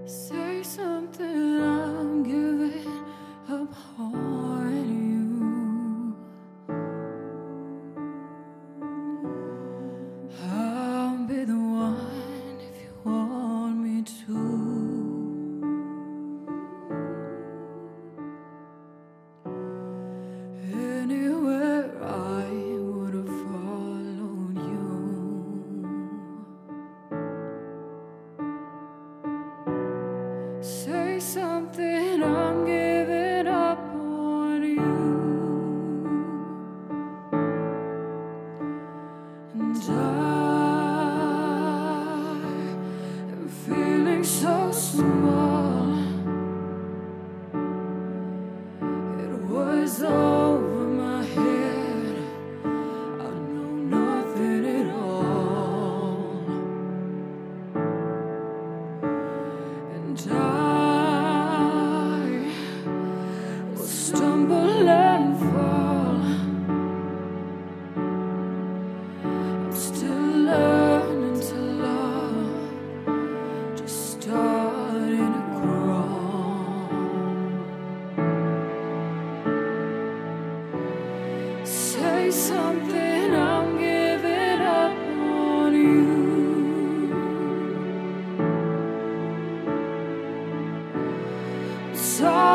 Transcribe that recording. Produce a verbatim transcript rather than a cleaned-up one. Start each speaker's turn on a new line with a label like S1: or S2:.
S1: Say something, I'm giving up on you. I'll be the one if you want me to. Anywhere I would have followed you. Say something, I'm giving up on you. And I am feeling so small. It was over my head. I know nothing at all. And I will stumble and fall. I'm still learning to love, just starting to crawl. Say something, I'm giving up on you. Sorry.